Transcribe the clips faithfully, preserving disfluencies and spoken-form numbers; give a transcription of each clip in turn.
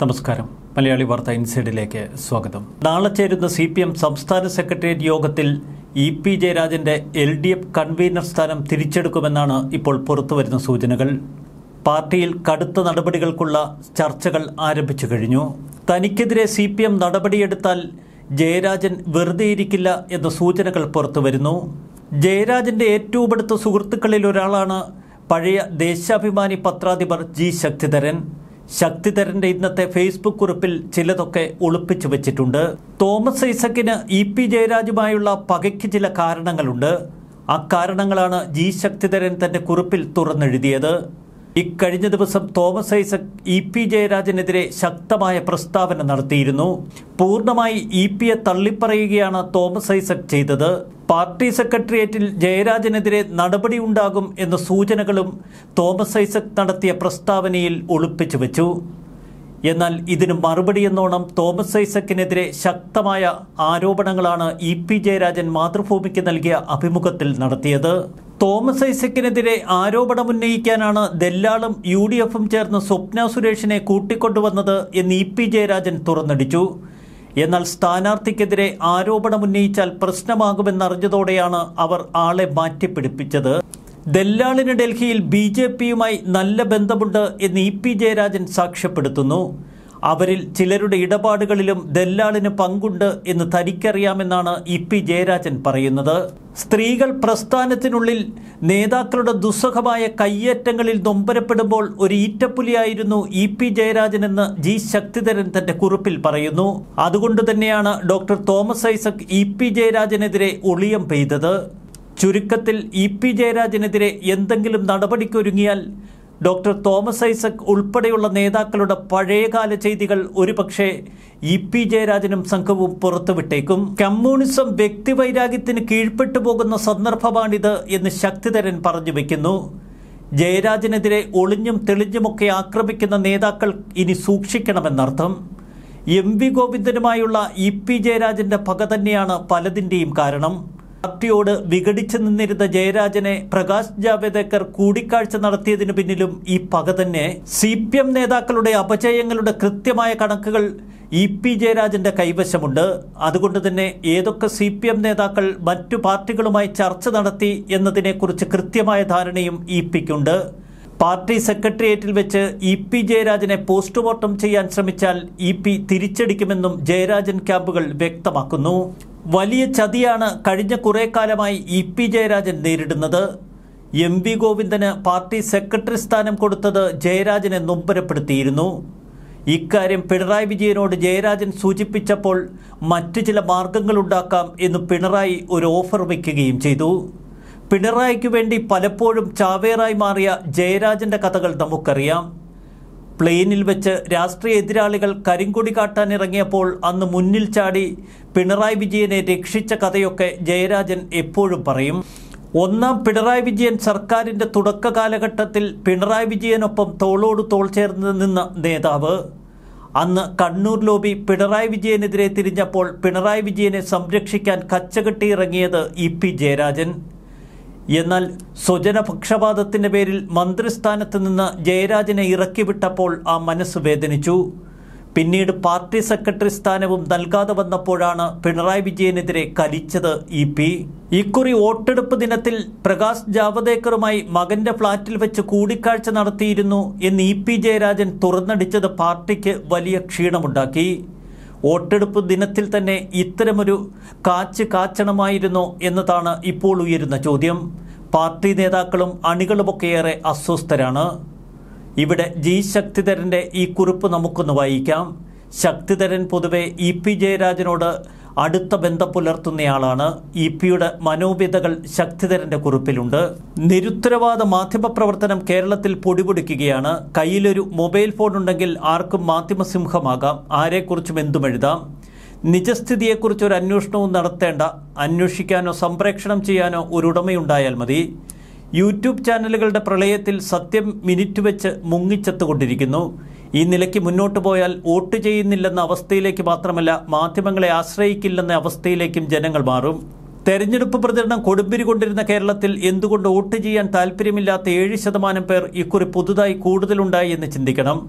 നമസ്കാരം. മലയാളി വാർത്ത ഇൻസൈഡിലേക്ക് സ്വാഗതം. നാളെ ചേരുന്ന സി പി എം സംസ്ഥാന സെക്രട്ടേറിയറ്റ് യോഗത്തിൽ ഇ പി ജയരാജന്റെ എൽ ഡി എഫ് കൺവീനർ സ്ഥാനം തിരിച്ചെടുക്കുമെന്നാണ് ഇപ്പോൾ പുറത്തുവരുന്ന സൂചനകൾ. പാർട്ടിയിൽ കടുത്ത നടപടികൾക്കുള്ള ചർച്ചകൾ ആരംഭിച്ചു കഴിഞ്ഞു. തനിക്കെതിരെ സി പി എം നടപടിയെടുത്താൽ ജയരാജൻ വെറുതെയിരിക്കില്ല എന്ന സൂചനകൾ പുറത്തുവരുന്നു. ജയരാജന്റെ ഏറ്റവും അടുത്ത സുഹൃത്തുക്കളിൽ ഒരാളാണ് പഴയ ദേശാഭിമാനി പത്രാധിപർ ജി ശക്തിധരൻ. ശക്തിധരന്റെ ഇന്നത്തെ ഫേസ്ബുക്ക് കുറിപ്പിൽ ചിലതൊക്കെ ഒളിപ്പിച്ചു വെച്ചിട്ടുണ്ട്. തോമസ് ഐസക്കിന് ഇ പി ജയരാജുമായുള്ള പകയ്ക്ക് ചില കാരണങ്ങളുണ്ട്. അക്കാരണങ്ങളാണ് ജി ശക്തിധരൻ തന്റെ കുറിപ്പിൽ തുറന്നെഴുതിയത്. ഇക്കഴിഞ്ഞ ദിവസം തോമസ് ഐസക് ഇ പി ജയരാജനെതിരെ ശക്തമായ പ്രസ്താവന നടത്തിയിരുന്നു. പൂർണ്ണമായി ഇ പിയെ തള്ളിപ്പറയുകയാണ് തോമസ് ഐസക് ചെയ്തത്. പാർട്ടി സെക്രട്ടേറിയറ്റിൽ ജയരാജനെതിരെ നടപടിയുണ്ടാകും എന്ന സൂചനകളും തോമസ് ഐസക് നടത്തിയ പ്രസ്താവനയിൽ ഒളിപ്പിച്ചു വെച്ചു. എന്നാൽ ഇതിന് മറുപടിയെന്നോണം തോമസ് ഐസക്കിനെതിരെ ശക്തമായ ആരോപണങ്ങളാണ് ഇ പി ജയരാജൻ മാതൃഭൂമിക്ക് നൽകിയ അഭിമുഖത്തിൽ നടത്തിയത്. തോമസ് ഐസക്കിനെതിരെ ആരോപണമുന്നയിക്കാനാണ് ദല്ലാളും യു ഡി എഫും ചേർന്ന് സ്വപ്ന സുരേഷിനെ കൂട്ടിക്കൊണ്ടുവന്നത് എന്ന് ഇ പി ജയരാജൻ തുറന്നടിച്ചു. എന്നാൽ സ്ഥാനാർത്ഥിക്കെതിരെ ആരോപണമുന്നയിച്ചാൽ പ്രശ്നമാകുമെന്നറിഞ്ഞതോടെയാണ് അവർ ആളെ മാറ്റിപ്പിടിപ്പിച്ചത്. ദല്ലാളിന് ഡൽഹിയിൽ ബി ജെ പിയുമായി നല്ല ബന്ധമുണ്ട് എന്ന് ഇ പി ജയരാജൻ സാക്ഷ്യപ്പെടുത്തുന്നു. അവരിൽ ചിലരുടെ ഇടപാടുകളിലും ദല്ലാളിന് പങ്കുണ്ട് എന്ന് തനിക്കറിയാമെന്നാണ് ഇ പി ജയരാജൻ പറയുന്നത്. സ്ത്രീകൾ പ്രസ്ഥാനത്തിനുള്ളിൽ നേതാക്കളുടെ ദുസ്സഹമായ കയ്യേറ്റങ്ങളിൽ നൊമ്പരപ്പെടുമ്പോൾ ഒരു ഈറ്റപ്പുലിയായിരുന്നു ഇ പി ജയരാജനെന്ന് ജി ശക്തിധരൻ തന്റെ കുറിപ്പിൽ പറയുന്നു. അതുകൊണ്ട് തന്നെയാണ് doctor Thomas Isaac E P ജയരാജനെതിരെ ഒളിയം പെയ്തത്. ചുരുക്കത്തിൽ ഇ പി ജയരാജനെതിരെ എന്തെങ്കിലും നടപടിക്കൊരുങ്ങിയാൽ ഡോക്ടർ തോമസ് ഐസക് ഉൾപ്പെടെയുള്ള നേതാക്കളുടെ പഴയകാല ചെയ്തികൾ ഒരുപക്ഷെ ഇ പി ജയരാജനും സംഘവും പുറത്തുവിട്ടേക്കും. കമ്മ്യൂണിസം വ്യക്തിവൈരാഗ്യത്തിന് കീഴ്പ്പെട്ടു പോകുന്ന സന്ദർഭമാണിത് എന്ന് ശക്തിധരൻ പറഞ്ഞു വയ്ക്കുന്നു. ജയരാജനെതിരെ ഒളിഞ്ഞും തെളിഞ്ഞുമൊക്കെ ആക്രമിക്കുന്ന നേതാക്കൾ ഇനി സൂക്ഷിക്കണമെന്നർത്ഥം. എം വി ഗോവിന്ദനുമായുള്ള ഇ പി ജയരാജന്റെ പക തന്നെയാണ് പലതിൻ്റെയും കാരണം. പാർട്ടിയോട് വിഘടിച്ചു നിന്നിരുന്ന ജയരാജനെ പ്രകാശ് ജാവ്ദേക്കർ കൂടിക്കാഴ്ച നടത്തിയതിനു പിന്നിലും ഈ പക തന്നെ. സി പി എം നേതാക്കളുടെ അപജയങ്ങളുടെ കൃത്യമായ കണക്കുകൾ ഇ പി ജയരാജന്റെ കൈവശമുണ്ട്. അതുകൊണ്ട് തന്നെ ഏതൊക്കെ സി പി എം നേതാക്കൾ മറ്റു പാർട്ടികളുമായി ചർച്ച നടത്തി എന്നതിനെക്കുറിച്ച് കൃത്യമായ ധാരണയും ഇ പിക്കുണ്ട്. പാർട്ടി സെക്രട്ടേറിയറ്റിൽ വെച്ച് ഇ പി ജയരാജനെ പോസ്റ്റ്മോർട്ടം ചെയ്യാൻ ശ്രമിച്ചാൽ ഇ പി തിരിച്ചടിക്കുമെന്നും ജയരാജൻ ക്യാമ്പുകൾ വ്യക്തമാക്കുന്നു. വലിയ ചതിയാണ് കഴിഞ്ഞ കുറേ കാലമായി ഇ പി ജയരാജൻ നേരിടുന്നത്. എം വി ഗോവിന്ദന് പാർട്ടി സെക്രട്ടറി സ്ഥാനം കൊടുത്തത് ജയരാജനെ നൊമ്പരപ്പെടുത്തിയിരുന്നു. ഇക്കാര്യം പിണറായി വിജയനോട് ജയരാജൻ സൂചിപ്പിച്ചപ്പോൾ മറ്റു ചില മാർഗങ്ങളുണ്ടാക്കാം എന്ന് പിണറായി ഒരു ഓഫർ വയ്ക്കുകയും ചെയ്തു. പിണറായിക്ക് വേണ്ടി പലപ്പോഴും ചാവേറായി മാറിയ ജയരാജന്റെ കഥകൾ നമുക്കറിയാം. പ്ലെയിനിൽ വെച്ച് രാഷ്ട്രീയ എതിരാളികൾ കരിങ്കൊടി കാട്ടാനിറങ്ങിയപ്പോൾ അന്ന് മുന്നിൽ ചാടി പിണറായി വിജയനെ രക്ഷിച്ച കഥയൊക്കെ ജയരാജൻ എപ്പോഴും പറയും. ഒന്നാം പിണറായി വിജയൻ സർക്കാരിൻ്റെ തുടക്ക കാലഘട്ടത്തിൽ പിണറായി വിജയനൊപ്പം തോളോട് തോൾ ചേർന്ന് നിന്ന നേതാവ്. അന്ന് കണ്ണൂർ ലോബി പിണറായി വിജയനെതിരെ തിരിഞ്ഞപ്പോൾ പിണറായി വിജയനെ സംരക്ഷിക്കാൻ കച്ചകെട്ടിയിറങ്ങിയത് ഇ പി ജയരാജൻ. എന്നാൽ സ്വജനപക്ഷപാതത്തിൻ്റെ പേരിൽ മന്ത്രിസ്ഥാനത്ത് നിന്ന് ജയരാജനെ ഇറക്കിവിട്ടപ്പോൾ ആ മനസ്സ് വേദനിച്ചു. പിന്നീട് പാർട്ടി സെക്രട്ടറി സ്ഥാനവും നൽകാതെ വന്നപ്പോഴാണ് പിണറായി വിജയനെതിരെ കലിച്ചത് ഇ പി. ഇക്കുറി വോട്ടെടുപ്പ് ദിനത്തിൽ പ്രകാശ് ജാവ്ദേക്കറുമായി മകന്റെ ഫ്ളാറ്റിൽ വെച്ച് കൂടിക്കാഴ്ച നടത്തിയിരുന്നു എന്ന് ഇ പി ജയരാജൻ തുറന്നടിച്ചത് പാർട്ടിക്ക് വലിയ ക്ഷീണമുണ്ടാക്കി. വോട്ടെടുപ്പ് ദിനത്തിൽ തന്നെ ഇത്തരമൊരു കാച്ച് കാച്ചണമായിരുന്നോ എന്നതാണ് ഇപ്പോൾ ഉയരുന്ന ചോദ്യം. പാർട്ടി നേതാക്കളും അണികളുമൊക്കെയേറെ അസ്വസ്ഥരാണ്. ഇവിടെ ജി ശക്തിധരൻ്റെ ഈ കുറിപ്പ് നമുക്കൊന്ന് വായിക്കാം. ശക്തിധരൻ പൊതുവെ ഇ പി ജയരാജനോട് അടുത്ത ബന്ധം പുലർത്തുന്നയാളാണ്. ഇ പിയുടെ മനോവ്യതകൾ ശക്തിധരൻ്റെ കുറിപ്പിലുണ്ട്. നിരുത്തരവാദ മാധ്യമപ്രവർത്തനം കേരളത്തിൽ പൊടിപൊടിക്കുകയാണ്. കയ്യിലൊരു മൊബൈൽ ഫോൺ ഉണ്ടെങ്കിൽ ആർക്കും മാധ്യമസിംഹമാകാം, ആരെക്കുറിച്ചും എന്തും എഴുതാം. നിജസ്ഥിതിയെക്കുറിച്ച് ഒരു അന്വേഷണവും നടത്തേണ്ട, അന്വേഷിക്കാനോ സംപ്രേക്ഷണം ചെയ്യാനോ ഒരു ഉടമയുണ്ടായാൽ മതി. യൂട്യൂബ് ചാനലുകളുടെ പ്രളയത്തിൽ സത്യം മിനിറ്റ് വെച്ച് മുങ്ങിച്ചെത്തുകൊണ്ടിരിക്കുന്നു. ഈ നിലയ്ക്ക് മുന്നോട്ട് പോയാൽ വോട്ട് ചെയ്യുന്നില്ലെന്ന അവസ്ഥയിലേക്ക് മാത്രമല്ല, മാധ്യമങ്ങളെ ആശ്രയിക്കില്ലെന്ന അവസ്ഥയിലേക്കും ജനങ്ങൾ മാറും. തെരഞ്ഞെടുപ്പ് പ്രചരണം കൊടുമ്പിരി കൊണ്ടിരുന്ന കേരളത്തിൽ എന്തുകൊണ്ട് വോട്ട് ചെയ്യാൻ താല്പര്യമില്ലാത്ത ഏഴ് ശതമാനം പേർ ഇക്കുറി പുതുതായി കൂടുതലുണ്ടായി എന്ന് ചിന്തിക്കണം.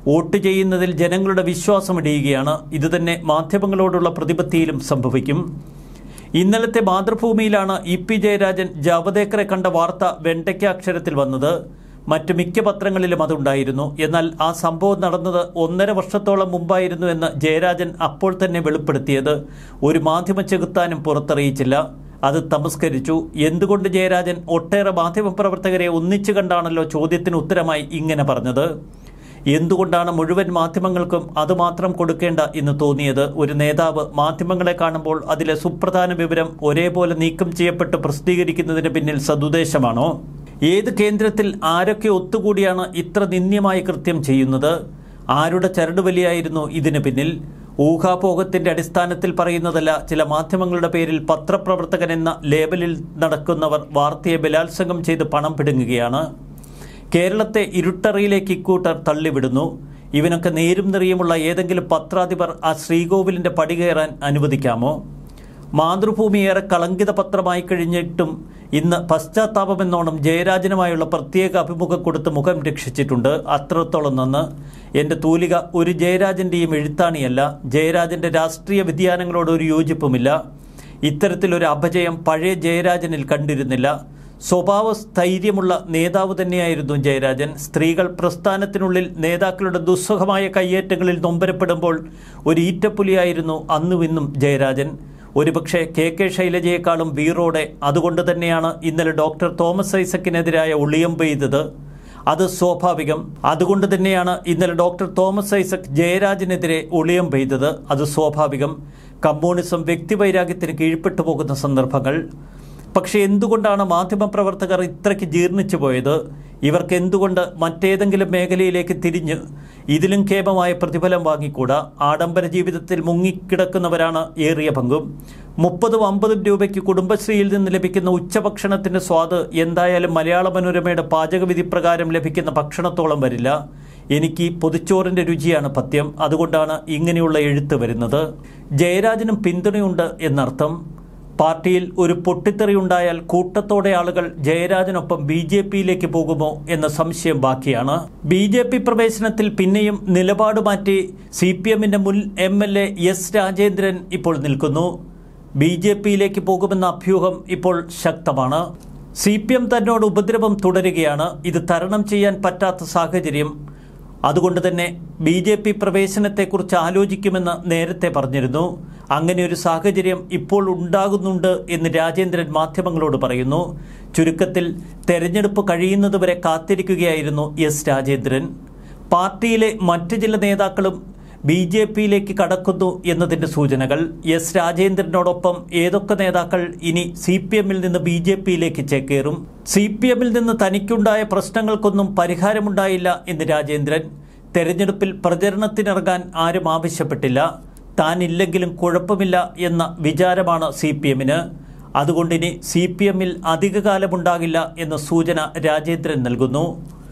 വോട്ട് ചെയ്യുന്നതിൽ ജനങ്ങളുടെ വിശ്വാസം ഇടിയുകയാണ്. ഇതുതന്നെ മാധ്യമങ്ങളോടുള്ള പ്രതിപത്തിയിലും സംഭവിക്കും. ഇന്നലത്തെ മാതൃഭൂമിയിലാണ് ഇ പി ജയരാജൻ ജാവദേക്കറെ കണ്ട വാർത്ത വെണ്ടയ്ക്കാക്ഷരത്തിൽ വന്നത്. മറ്റു മിക്ക പത്രങ്ങളിലും അതുണ്ടായിരുന്നു. എന്നാൽ ആ സംഭവം നടന്നത് ഒന്നര വർഷത്തോളം മുമ്പായിരുന്നു എന്ന് ജയരാജൻ അപ്പോൾ തന്നെ വെളിപ്പെടുത്തിയത് ഒരു മാധ്യമ ചെകുത്താനും പുറത്തറിയിച്ചില്ല. അത് തമസ്കരിച്ചു. എന്തുകൊണ്ട് ജയരാജൻ ഒട്ടേറെ മാധ്യമപ്രവർത്തകരെ ഒന്നിച്ചു കണ്ടാണല്ലോ ചോദ്യത്തിന് ഉത്തരമായി ഇങ്ങനെ പറഞ്ഞത്? എന്തുകൊണ്ടാണ് മുഴുവൻ മാധ്യമങ്ങൾക്കും അതുമാത്രം കൊടുക്കേണ്ട എന്ന് തോന്നിയത്? ഒരു നേതാവ് മാധ്യമങ്ങളെ കാണുമ്പോൾ അതിലെ സുപ്രധാന വിവരം ഒരേപോലെ നീക്കം ചെയ്യപ്പെട്ട് പ്രസിദ്ധീകരിക്കുന്നതിന് പിന്നിൽ സദുദ്ദേശമാണോ? ഏത് കേന്ദ്രത്തിൽ ആരൊക്കെ ഒത്തുകൂടിയാണ് ഇത്ര നിന്ദ്യമായ കൃത്യം ചെയ്യുന്നത്? ആരുടെ ചരടുവലിയായിരുന്നു ഇതിന് പിന്നിൽ? ഊഹാപോഹത്തിന്റെ അടിസ്ഥാനത്തിൽ പറയുന്നതല്ല. ചില മാധ്യമങ്ങളുടെ പേരിൽ പത്രപ്രവർത്തകൻ എന്ന ലേബലിൽ നടക്കുന്നവർ വാർത്തയെ ബലാത്സംഗം ചെയ്ത് പണം പിടുങ്ങുകയാണ്. കേരളത്തെ ഇരുട്ടറിയിലേക്ക് ഇക്കൂട്ടർ തള്ളിവിടുന്നു. ഇവനൊക്കെ നേരും നിറയുമുള്ള ഏതെങ്കിലും പത്രാധിപർ ആ ശ്രീകോവിലിന്റെ പടി കയറാൻ അനുവദിക്കാമോ? മാതൃഭൂമി ഏറെ കളങ്കിത പത്രമായി കഴിഞ്ഞിട്ടും ഇന്ന് പശ്ചാത്താപമെന്നോണം ജയരാജനുമായുള്ള പ്രത്യേക അഭിമുഖം കൊടുത്ത് മുഖം രക്ഷിച്ചിട്ടുണ്ട്. അത്രത്തോളം നന്ന്. എൻ്റെ തൂലിക ഒരു ജയരാജൻ്റെയും എഴുത്താണിയല്ല. ജയരാജൻ്റെ രാഷ്ട്രീയ വ്യതിയാനങ്ങളോട് ഒരു യോജിപ്പുമില്ല. ഇത്തരത്തിലൊരു അപജയം പഴയ ജയരാജനിൽ കണ്ടിരുന്നില്ല. സ്വഭാവ സ്ഥൈര്യമുള്ള നേതാവ് തന്നെയായിരുന്നു ജയരാജൻ. സ്ത്രീകൾ പ്രസ്ഥാനത്തിനുള്ളിൽ നേതാക്കളുടെ ദുസ്സഹമായ കയ്യേറ്റങ്ങളിൽ നൊമ്പരപ്പെടുമ്പോൾ ഒരു ഈറ്റപ്പുലിയായിരുന്നു അന്നും ഇന്നും ജയരാജൻ. ഒരുപക്ഷെ കെ കെ ശൈലജയെക്കാളും വീറോടെ. അതുകൊണ്ട് തന്നെയാണ് ഇന്നലെ ഡോക്ടർ തോമസ് ഐസക്കിനെതിരായ ഒളിയം പെയ്തത്. അത് സ്വാഭാവികം. അതുകൊണ്ട് തന്നെയാണ് ഇന്നലെ ഡോക്ടർ തോമസ് ഐസക് ജയരാജനെതിരെ ഒളിയം പെയ്തത്. അത് സ്വാഭാവികം. കമ്മ്യൂണിസം വ്യക്തിവൈരാഗ്യത്തിന് കീഴ്പ്പെട്ടു പോകുന്ന സന്ദർഭങ്ങൾ. പക്ഷേ എന്തുകൊണ്ടാണ് മാധ്യമപ്രവർത്തകർ ഇത്രയ്ക്ക് ജീർണിച്ചു പോയത്? ഇവർക്ക് എന്തുകൊണ്ട് മറ്റേതെങ്കിലും മേഖലയിലേക്ക് തിരിഞ്ഞ് ഇതിലും കേമമായ പ്രതിഫലം വാങ്ങിക്കൂടാ? ആഡംബര ജീവിതത്തിൽ മുങ്ങിക്കിടക്കുന്നവരാണ് ഏറിയ പങ്കും. മുപ്പതും അമ്പതും രൂപയ്ക്ക് കുടുംബശ്രീയിൽ നിന്ന് ലഭിക്കുന്ന ഉച്ചഭക്ഷണത്തിൻ്റെ സ്വാദ് എന്തായാലും മലയാള മനോരമയുടെ പാചകവിധി പ്രകാരം ലഭിക്കുന്ന ഭക്ഷണത്തോളം വരില്ല. എനിക്ക് പൊതിച്ചോറിൻ്റെ രുചിയാണ് പഥ്യം. അതുകൊണ്ടാണ് ഇങ്ങനെയുള്ള എഴുത്ത് വരുന്നത്. ജയരാജനും പിന്തുണയുണ്ട് എന്നർത്ഥം. പാർട്ടിയിൽ ഒരു പൊട്ടിത്തെറിയുണ്ടായാൽ കൂട്ടത്തോടെ ആളുകൾ ജയരാജനൊപ്പം ബി ജെ പിയിലേക്ക് പോകുമോ എന്ന സംശയം ബാക്കിയാണ്. ബി ജെ പി പ്രവേശനത്തിൽ പിന്നെയും നിലപാട് മാറ്റി സി പി എമ്മിന്റെ മുൻ M L A S Rajendran ഇപ്പോൾ നിൽക്കുന്നു. ബി ജെ പിയിലേക്ക് പോകുമെന്ന അഭ്യൂഹം ഇപ്പോൾ ശക്തമാണ്. സി പി എം തന്നോട് ഉപദ്രവം തുടരുകയാണ്. ഇത് തരണം ചെയ്യാൻ പറ്റാത്ത സാഹചര്യം. അതുകൊണ്ട് തന്നെ ബി ജെ പി പ്രവേശനത്തെക്കുറിച്ച് ആലോചിക്കുമെന്ന് നേരത്തെ പറഞ്ഞിരുന്നു. അങ്ങനെ ഒരു സാഹചര്യം ഇപ്പോൾ ഉണ്ടാകുന്നുണ്ട് എന്ന് രാജേന്ദ്രൻ മാധ്യമങ്ങളോട് പറയുന്നു. ചുരുക്കത്തിൽ തെരഞ്ഞെടുപ്പ് കഴിയുന്നതുവരെ കാത്തിരിക്കുകയായിരുന്നു എസ് രാജേന്ദ്രൻ. പാർട്ടിയിലെ മറ്റ് ചില നേതാക്കളും ബി ജെ പിയിലേക്ക് കടക്കുന്നു എന്നതിൻ്റെ സൂചനകൾ. എസ് രാജേന്ദ്രനോടൊപ്പം ഏതൊക്കെ നേതാക്കൾ ഇനി സി പി എമ്മിൽ നിന്ന് ബി ജെ പിയിലേക്ക് ചേക്കേറും? സി പി എമ്മിൽ നിന്ന് തനിക്കുണ്ടായ പ്രശ്നങ്ങൾക്കൊന്നും പരിഹാരമുണ്ടായില്ല എന്ന് രാജേന്ദ്രൻ. തെരഞ്ഞെടുപ്പിൽ പ്രചരണത്തിനിറങ്ങാൻ ആരും ആവശ്യപ്പെട്ടില്ല. താനില്ലെങ്കിലും കുഴപ്പമില്ല എന്ന വിചാരമാണ് സി പി എമ്മിന്. അതുകൊണ്ടിനി സി പി എമ്മിൽ അധികകാലമുണ്ടാകില്ല എന്ന സൂചന രാജേന്ദ്രൻ നൽകുന്നു.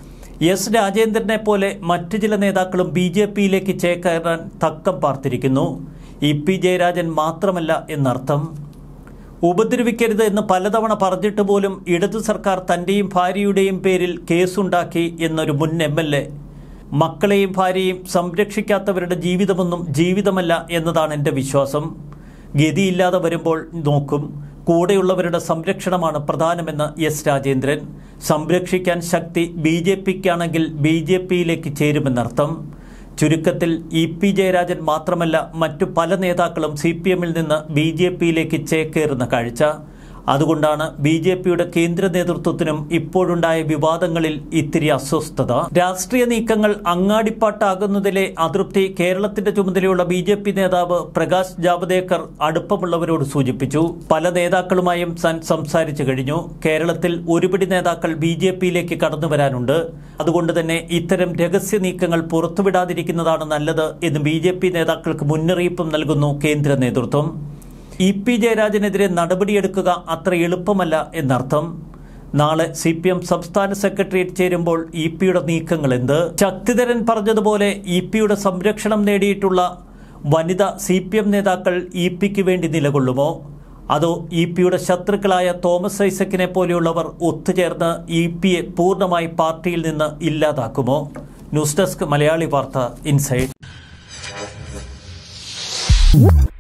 എസ് രാജേന്ദ്രനെ പോലെ മറ്റു ചില നേതാക്കളും ബി ജെ പിയിലേക്ക് ചേക്കേറാൻ തക്കം പാർത്തിരിക്കുന്നു. ഇ പി ജയരാജൻ മാത്രമല്ല എന്നർത്ഥം. ഉപദ്രവിക്കരുത് എന്ന് പലതവണ പറഞ്ഞിട്ട് പോലും ഇടതു സർക്കാർ തൻ്റെയും ഭാര്യയുടെയും പേരിൽ കേസുണ്ടാക്കി എന്നൊരു മുൻ എം എൽ എ. മക്കളെയും ഭാര്യയും സംരക്ഷിക്കാത്തവരുടെ ജീവിതമൊന്നും ജീവിതമല്ല എന്നതാണ് എൻ്റെ വിശ്വാസം. ഗതിയില്ലാതെ വരുമ്പോൾ നോക്കും. കൂടെയുള്ളവരുടെ സംരക്ഷണമാണ് പ്രധാനമെന്ന് എസ് രാജേന്ദ്രൻ. സംരക്ഷിക്കാൻ ശക്തി ബി ജെ പിക്കാണെങ്കിൽ ബി ജെ പിയിലേക്ക് ചേരുമെന്നർത്ഥം. ചുരുക്കത്തിൽ ഇ പി ജയരാജൻ മാത്രമല്ല മറ്റു പല നേതാക്കളും സി പി എമ്മിൽ നിന്ന് ബി ജെ പിയിലേക്ക് ചേക്കേറുന്ന കാഴ്ച. അതുകൊണ്ടാണ് ബി ജെ പിയുടെ കേന്ദ്ര നേതൃത്വത്തിനും ഇപ്പോഴുണ്ടായ വിവാദങ്ങളിൽ ഇത്തിരി അസ്വസ്ഥത. രാഷ്ട്രീയ നീക്കങ്ങൾ അങ്ങാടിപ്പാട്ടാകുന്നതിലെ അതൃപ്തി കേരളത്തിന്റെ ചുമതലയുള്ള ബി ജെ പി നേതാവ് പ്രകാശ് ജാവദേക്കർ അടുപ്പമുള്ളവരോട് സൂചിപ്പിച്ചു. പല നേതാക്കളുമായും താൻ സംസാരിച്ചു കഴിഞ്ഞു. കേരളത്തിൽ ഒരുപിടി നേതാക്കൾ ബി ജെ പിയിലേക്ക് കടന്നു വരാനുണ്ട്. അതുകൊണ്ട് തന്നെ ഇത്തരം രഹസ്യ നീക്കങ്ങൾ പുറത്തുവിടാതിരിക്കുന്നതാണ് നല്ലത് എന്ന് ബി ജെ പി നേതാക്കൾക്ക് മുന്നറിയിപ്പും നൽകുന്നു കേന്ദ്ര നേതൃത്വം. ഇ പി ജയരാജനെതിരെ നടപടിയെടുക്കുക അത്ര എളുപ്പമല്ല എന്നർത്ഥം. നാളെ സി പി എം സംസ്ഥാന സെക്രട്ടേറിയറ്റ് ചേരുമ്പോൾ ഇ പിയുടെ നീക്കങ്ങൾ എന്ത്? ശക്തിധരൻ പറഞ്ഞതുപോലെ ഇ പിയുടെ സംരക്ഷണം നേടിയിട്ടുള്ള വനിതാ സി പി എം നേതാക്കൾ ഇ പിക്ക് വേണ്ടി നിലകൊള്ളുമോ? അതോ ഇ പിയുടെ ശത്രുക്കളായ തോമസ് ഐസക്കിനെ പോലെയുള്ളവർ ഒത്തുചേർന്ന് ഇ പിയെ പൂർണ്ണമായി പാർട്ടിയിൽ നിന്ന് ഇല്ലാതാക്കുമോ? ന്യൂസ് ഡെസ്ക് മലയാളി വാർത്ത ഇൻസൈഡ്.